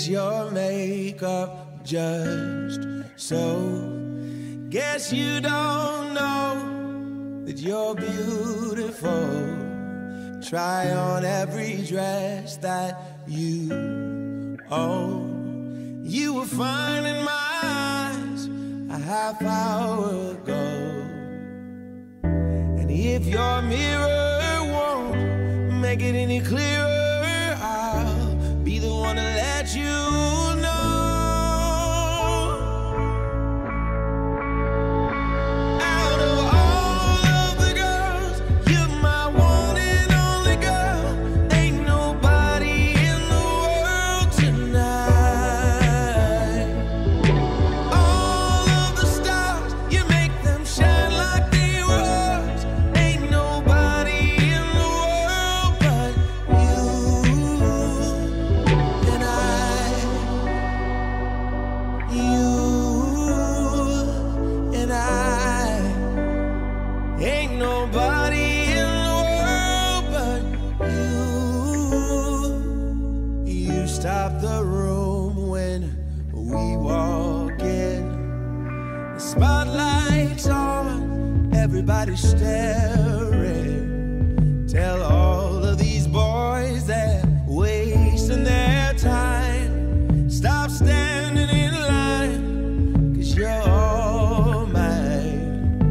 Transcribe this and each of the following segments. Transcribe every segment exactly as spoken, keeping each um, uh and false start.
fix your makeup just so. Guess you don't know that you're beautiful. Try on every dress that you own. You were fine in my eyes a half hour ago. And if your mirror won't make it any clearer, I'll be the one to let you know. Out of all of the girls, you're my one and only girl. Ain't nobody in the world tonight. All of the stars, you make them shine like they were. Ain't nobody in the world but you and I. You and I. Ain't nobody in the world but you. You stop the room when we walk in. The spotlight's on, everybody's staring. Tell all of these boys they're wasting their time. Stop standing in line, 'cause you're all mine.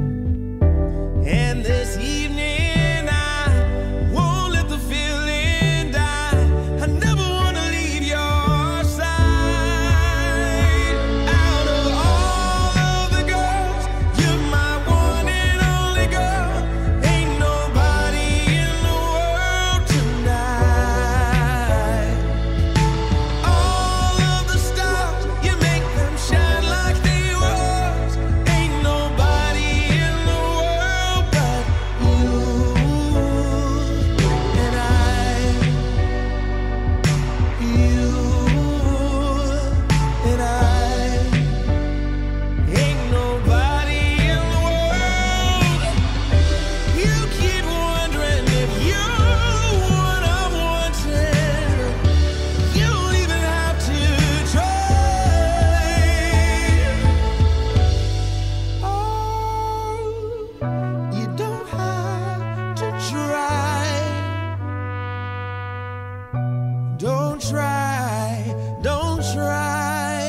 And this evening I won't let the feeling die. I never wanna leave your side. Out of all of the girls, you're my one and only girl. Ain't nobody in the world tonight. All of the stars, you make them shine like they were. Ain't nobody in the world but you and I. You and I. Ain't nobody in the world. You keep wondering if you're what I'm wanting. You don't even have to try. Oh, you don't have to try. Don't try, don't try.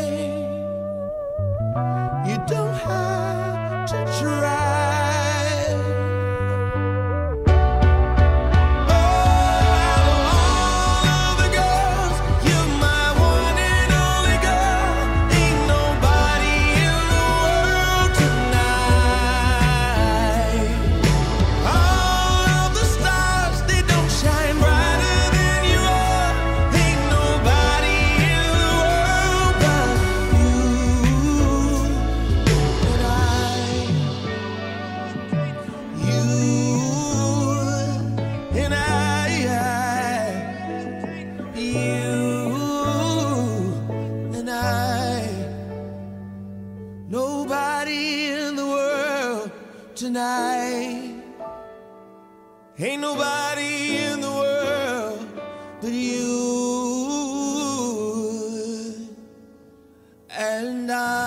You don't have to try. Oh, out of all of the girls, you're my one and only girl. Ain't nobody in the world tonight. All of the stars, they don't shine brighter than you are. Ain't nobody in the world but you and I. You and I. You and I. Nobody in the world tonight. Ain't nobody in the world but you and I.